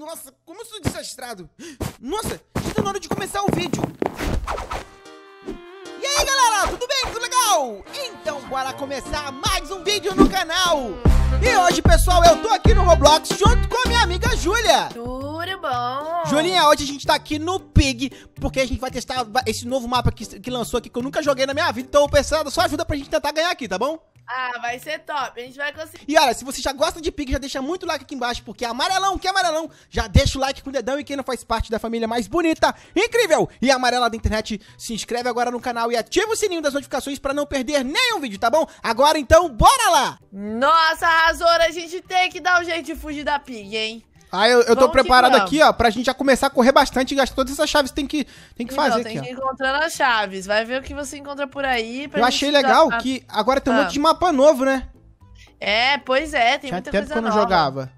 Nossa, como eu sou desastrado. Nossa, já tá na hora de começar o vídeo. E aí, galera, tudo bem? Tudo legal? Então, bora começar mais um vídeo no canal. E hoje, pessoal, eu tô aqui no Roblox junto com a minha amiga Júlia. Tudo bom? Julinha, hoje a gente tá aqui no Pig, porque a gente vai testar esse novo mapa que lançou aqui, que eu nunca joguei na minha vida. Então, pessoal, só ajuda pra gente tentar ganhar aqui, tá bom? Ah, vai ser top, a gente vai conseguir. E olha, se você já gosta de Pig, já deixa muito like aqui embaixo, porque é amarelão, já deixa o like com o dedão. E quem não faz parte da família mais bonita, incrível e amarela da internet, se inscreve agora no canal e ativa o sininho das notificações pra não perder nenhum vídeo, tá bom? Agora então, bora lá! Nossa, Razora, a gente tem que dar um jeito de fugir da Pig, hein? Ah, eu tô Vamos preparado que aqui, ó, pra gente já começar a correr bastante e gastar todas essas chaves que tem que fazer tem aqui, que ir ó. encontrando as chaves, vai ver o que você encontra por aí. Eu achei legal que agora tem um monte de mapa novo, né? É, pois é, tem Tinha muita tempo coisa que eu não nova. jogava.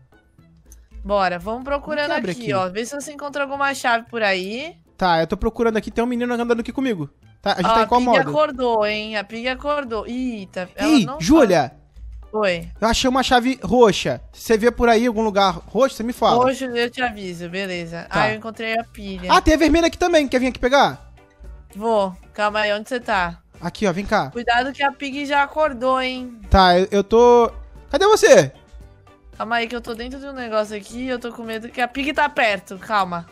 Bora, vamos procurando Como que abre aqui, aqui? ó. Vê se você encontra alguma chave por aí. Tá, eu tô procurando aqui, tem um menino andando aqui comigo. Tá, a gente Ó, tá em qual Pig modo? acordou, hein? A Pig acordou. Eita, ela Ih, não Júlia, Oi. eu achei uma chave roxa. Se você vê por aí em algum lugar roxo, você me fala. Hoje eu te aviso, beleza. Tá. Ah, eu encontrei a pilha. Ah, tem a vermelha aqui também, quer vir aqui pegar? Vou, calma aí, onde você tá? Aqui, ó, vem cá. Cuidado que a Pig já acordou, hein? Tá, eu tô... Cadê você? Calma aí que eu tô dentro de um negócio aqui e eu tô com medo que a Pig tá perto, calma.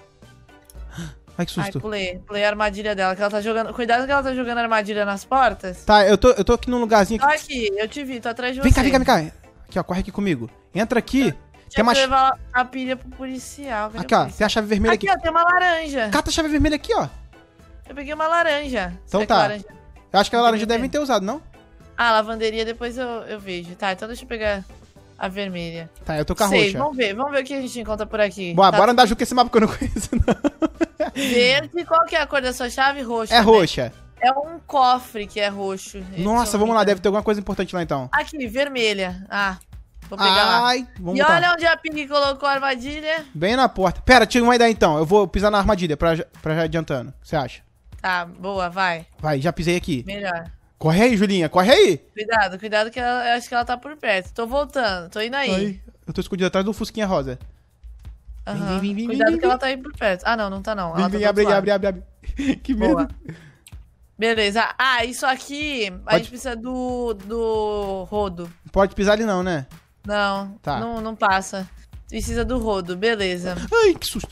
Ai, que Ai, susto. pulei a armadilha dela, que ela tá jogando... Cuidado que ela tá jogando armadilha nas portas. Tá, eu tô aqui num lugarzinho Ó aqui. aqui, eu te vi, tô atrás de Vem cá, você. vem cá, vem cá. Aqui, ó, corre aqui comigo. Entra aqui. Tem Deixa uma... eu levar a pilha pro policial. Cadê Aqui, o ó, policial? tem a chave vermelha aqui. Aqui, ó, tem uma laranja. Cata a chave vermelha aqui, ó. Eu peguei uma laranja. Então Será que tá. laranja... Eu acho que a laranja Tem devem ter usado, não? Ah, lavanderia depois eu vejo. Tá, então deixa eu pegar a vermelha. Tá, eu tô com a Sei, roxa. vamos ver o que a gente encontra por aqui. Bora, Tá bora andar junto com esse mapa que eu não conheço, não. verde, qual que é a cor da sua chave? Roxa. É né? roxa. É um cofre que é roxo. Nossa, vamos lá, deve ter alguma coisa importante lá então. Aqui, vermelha. Ah, vou pegar lá. Ai, vamos E botar. olha onde a Pig colocou a armadilha. Bem na porta. Pera, tive uma ideia então. Eu vou pisar na armadilha pra já adiantando. O que você acha? Tá, boa, vai. Vai, já pisei aqui. Melhor. Corre aí, Julinha, corre aí. Cuidado que eu acho que ela tá por perto. Tô voltando, tô indo aí. Ai, eu tô escondido atrás do fusquinha rosa. Aham. vem, Cuidado vem, que ela tá aí por perto. Ah, não tá não. Vem, Ela tá vem, do abre, outro lado. abre. Que medo. Boa. Beleza. Ah, isso aqui, a Pode- gente precisa do rodo. Pode pisar ali não, né? Não, Tá. não passa. Precisa do rodo, beleza. Ai, que susto.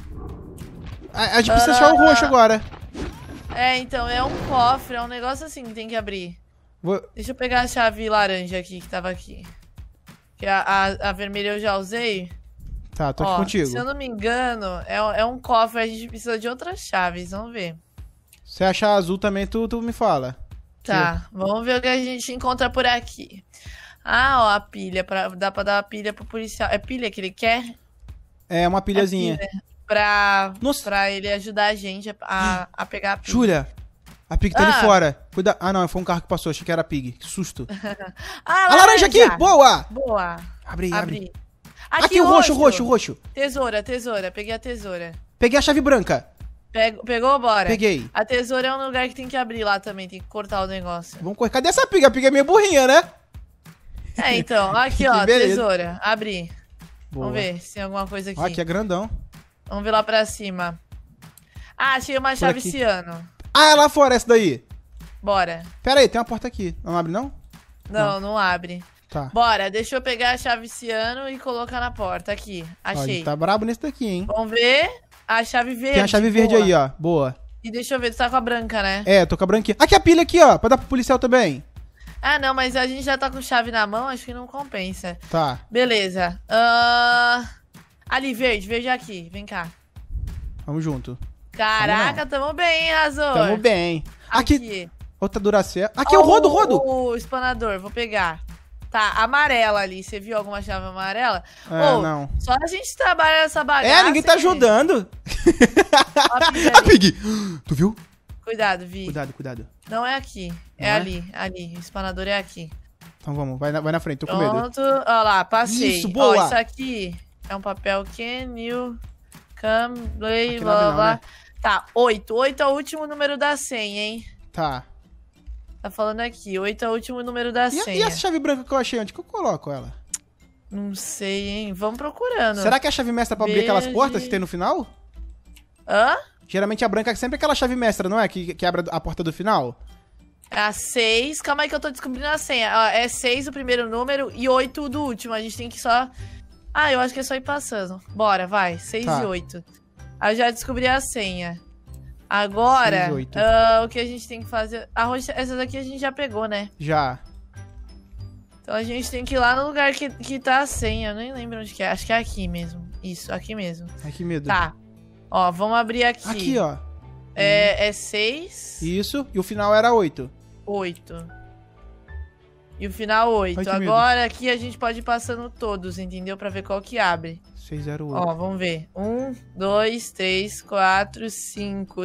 A gente precisa achar o roxo agora. É, então, é um cofre, é um negócio assim que tem que abrir. Vou... Deixa eu pegar a chave laranja aqui, que tava aqui. Que a vermelha eu já usei. Tá, tô aqui Ó, contigo. se eu não me engano, é um cofre, a gente precisa de outras chaves, vamos ver. Se achar azul também, tu me fala. Tá, vamos ver o que a gente encontra por aqui. Ah, ó, a pilha, dá pra dar a pilha pro policial. É pilha que ele quer? É uma pilhazinha. Nossa. Pra ele ajudar a gente a pegar a pilha. Júlia, a Pig tá ali Ah. fora. Cuida... Ah, não, foi um carro que passou. Achei que era a Pig. Que susto. Ah, A laranja aqui! Boa! Boa! Abre aí, abre. Abri. Aqui, o roxo. Tesoura. Peguei a tesoura. Peguei a chave branca. Pegou? Bora. Peguei. A tesoura é um lugar que tem que abrir lá também, tem que cortar o negócio. Vamos correr. Cadê essa Pig? A Pig é meio burrinha, né? É, então, aqui Que ó, beleza. tesoura. Abri. Boa. Vamos ver se tem alguma coisa aqui. Ó, aqui é grandão. Vamos ver lá pra cima. Ah, achei uma chave aqui. ciano. Ah, é lá fora essa daí. Bora. Pera aí, tem uma porta aqui. Não abre, não? Não abre. Tá. Bora, deixa eu pegar a chave ciano e colocar na porta. Aqui, Ó, a achei. gente tá brabo nesse daqui, hein? Vamos ver a chave verde. Tem a chave verde boa. aí, ó. Boa. E deixa eu ver, tu tá com a branca, né? É, tô com a branquinha. Aqui a pilha aqui, ó. Pra dar pro policial também. Ah, não, mas a gente já tá com chave na mão, acho que não compensa. Tá. Beleza. Ali, verde aqui, vem cá. Vamos junto. Caraca, tamo bem, hein, Razor? Tamo bem. Aqui. Outra Duracell. Aqui é Ó, o rodo. O espanador, vou pegar. Tá, amarela ali. Você viu alguma chave amarela? É, Ô, não. Só a gente trabalha essa bagaça. É, ninguém tá hein? ajudando. Ó a Pig A ali. Pig. Tu viu? Cuidado, Vi. Cuidado. Não é aqui. É Não é? ali. O espanador é aqui. Então vamos, vai na frente, tô com medo. Pronto. Ó lá, passei. Isso, boa. Ó, isso aqui é um papel can you come, play, Aqui não blá, abre blá, não, blá. né? Tá, 8. 8 é o último número da senha, hein? Tá. Tá falando aqui, 8 é o último número da senha. E essa chave branca que eu achei, onde que eu coloco ela? Não sei, hein? Vamos procurando. Será que é a chave mestra pra abrir aquelas portas que tem no final? Hã? Geralmente a branca é sempre aquela chave mestra, não é? Que abre a porta do final? É a 6. Calma aí que eu tô descobrindo a senha. Ó, é 6 o primeiro número e 8 do último. A gente tem que só... Ah, eu acho que é só ir passando. Bora, vai. 6 Tá. e 8. Aí eu já descobri a senha. Agora, 6 e 8. o que a gente tem que fazer... Essa daqui a gente já pegou, né? Já. Então a gente tem que ir lá no lugar que tá a senha. Eu nem lembro onde que é. Acho que é aqui mesmo. Isso, aqui mesmo. Ai, que medo. Tá. Ó, vamos abrir aqui. Aqui, ó. É 6, Isso. E o final era 8. 8. E o final 8. Ai, que medo. Agora aqui a gente pode ir passando todos, entendeu? Pra ver qual que abre. 608. Ó, vamos ver. 1, 2, 3, 4, 5,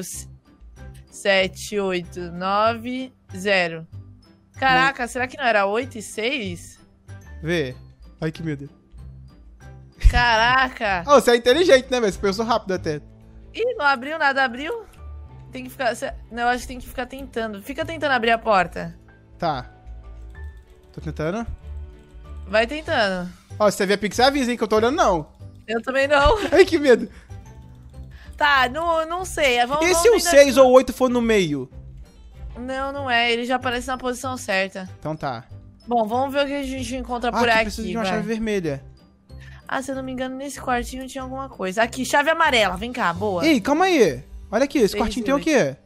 7, 8, 9, 0. Caraca, será que não era 8 e 6? Vê. Ai, que medo. Caraca! Ah, você é inteligente, né, velho? Você pensou rápido até. Ih, não abriu, nada abriu? Tem que ficar... Não, eu acho que tem que ficar tentando. Fica tentando abrir a porta. Tá. Tô tentando. Vai tentando. Ó, se você vê a Pix, você avisa, hein, que eu tô olhando, não. Eu também não. Ai, que medo. Tá, não sei. Vamos, E se o tentar- 6 ou 8 for no meio? Não, não é. Ele já aparece na posição certa. Então tá. Bom, vamos ver o que a gente encontra por aqui aqui. precisa de uma vai. chave vermelha. Ah, se eu não me engano, nesse quartinho tinha alguma coisa. Aqui, chave amarela. Vem cá, boa. Ei, calma aí. Olha aqui, esse 6 quartinho e tem o 8. quê?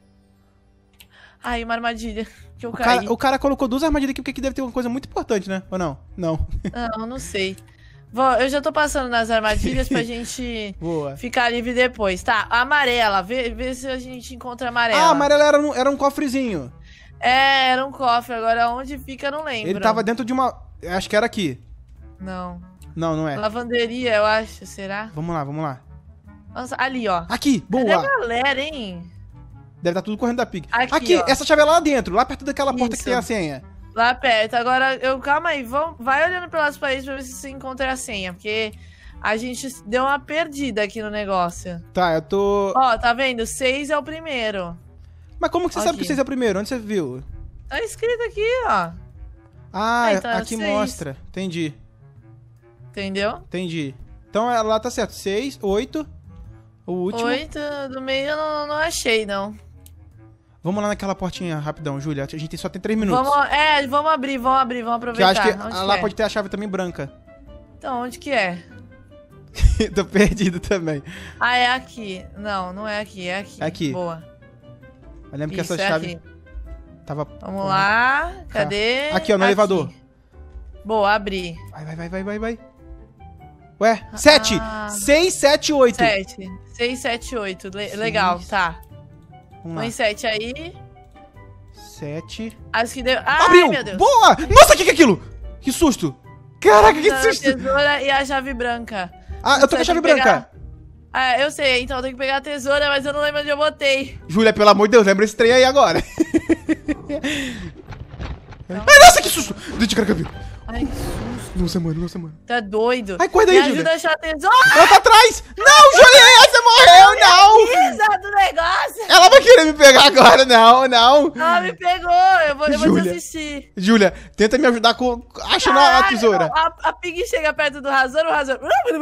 Ai, uma armadilha. Que eu caí. O cara colocou 2 armadilhas aqui porque aqui deve ter uma coisa muito importante, né? Ou não? Não. Não sei. Eu já tô passando nas armadilhas pra gente Boa. ficar livre depois. Tá, amarela. Vê se a gente encontra amarela. Ah, a amarela era um cofrezinho. É, era um cofre. Agora onde fica, eu não lembro. Ele tava dentro de uma... Acho que era aqui. Não. Não, não é. Lavanderia, eu acho. Será? Vamos lá, vamos lá. Nossa, ali, ó. Aqui, Cadê a boa. galera, hein? Deve estar tudo correndo da Pig. Aqui, ó. Essa chave é lá dentro, lá perto daquela porta que Isso. tem a senha. Lá perto. Agora, calma aí. Vai olhando pelas paredes pra ver se você encontra a senha. Porque a gente deu uma perdida aqui no negócio. Tá, eu tô... Ó, tá vendo? 6 é o primeiro. Mas como que você sabe Aqui. que o 6 é o primeiro? Onde você viu? Tá escrito aqui, ó. Ah, Aí tá, aqui 6. mostra. Entendi, Entendeu? entendi. Então lá tá certo. 6, 8. O último. 8 do meio eu não achei, não. Vamos lá naquela portinha rapidão, Júlia. A gente só tem 3 minutos. Vamos abrir, vamos Que aproveitar. eu acho que Onde lá é? pode ter a chave também branca. Então, onde que é? Tô perdido também. Ah, é aqui. Não é aqui, é aqui. É aqui. Boa. Eu lembro que Isso, essa é chave aqui. tava... Vamos lá. Cadê? Aqui, ó, no elevador. Boa, abri. Vai. Ué, 7. Ah. 6, 7, 8. 7. 6, 7, 8. Legal, tá. Vamos Põe lá. 7 aí. 7. Acho que deu. Ai, Abriu! meu Deus. Boa! Nossa, o que é aquilo? Que susto! Caraca, que A susto! tesoura e a chave branca. Ah, eu tô com a Você chave tem que branca. Ah, eu sei, então eu tenho que pegar a tesoura, mas eu não lembro onde eu botei. Júlia, pelo amor de Deus, lembra esse trem aí agora. Ai, nossa, que susto! Deixa eu ver. Ai, que susto. Nossa, mano. Tá doido. Ai, corre daí, Me Júlia. ajuda a achar a tesoura. Ela tá atrás! Não, Júlia, você morreu, não! Pisa do negócio. Ela vai querer me pegar agora, não. Ela me pegou. Eu vou te Júlia. assistir. Júlia, tenta me ajudar com... achando a Caralho, tesoura. não, a Pig chega perto do Razor, o Razor...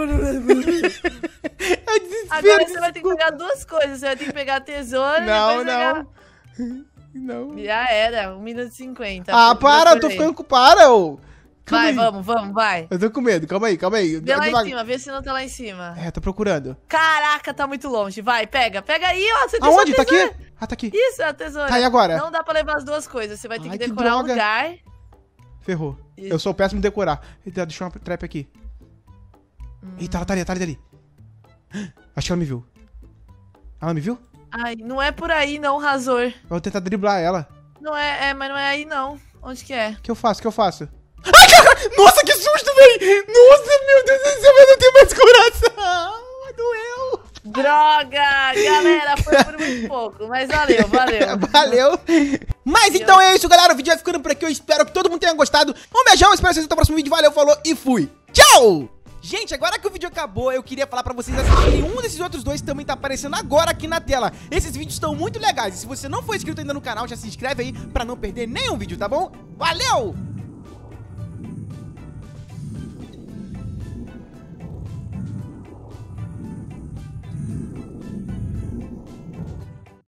É desespero. Agora você vai ter que pegar duas coisas. Você vai ter que pegar a tesoura e Não, depois pegar... não. Já era, 1 minuto e 50. Ah, para, eu tô ficando com... Para, ô. Calma Vai, aí. vamos, vai. Eu tô com medo, calma aí. Vê lá em Devagar. cima, vê se não tá lá em cima. É, tô procurando. Caraca, tá muito longe. Vai, pega aí, ó. Você deixou Aonde? a Tá tesoura. aqui? Ah, tá aqui. Isso, é a tesoura. Tá, e agora? Não dá pra levar as duas coisas. Você vai ter Ai, que que decorar o droga. lugar. Ferrou. Isso. Eu sou péssimo em decorar. Eita, deixa uma trap aqui. Eita, ela tá ali. Acho que ela me viu. Ela me viu? Ai, não é por aí não, Razor. Eu vou tentar driblar ela. Não mas não é aí não. Onde que é? O que eu faço? Ai, cara! Nossa, que susto, véi! Nossa, meu Deus do céu, eu não tenho mais coração! Doeu! Droga! Galera, foi por muito pouco. Mas valeu. Valeu! Mas então é isso, galera. O vídeo vai ficando por aqui. Eu espero que todo mundo tenha gostado. Um beijão, espero vocês no próximo vídeo. Valeu, falou e fui! Tchau! Gente, agora que o vídeo acabou, eu queria falar pra vocês assistirem um desses outros dois que também tá aparecendo agora aqui na tela. Esses vídeos estão muito legais. E se você não for inscrito ainda no canal, já se inscreve aí pra não perder nenhum vídeo, tá bom? Valeu!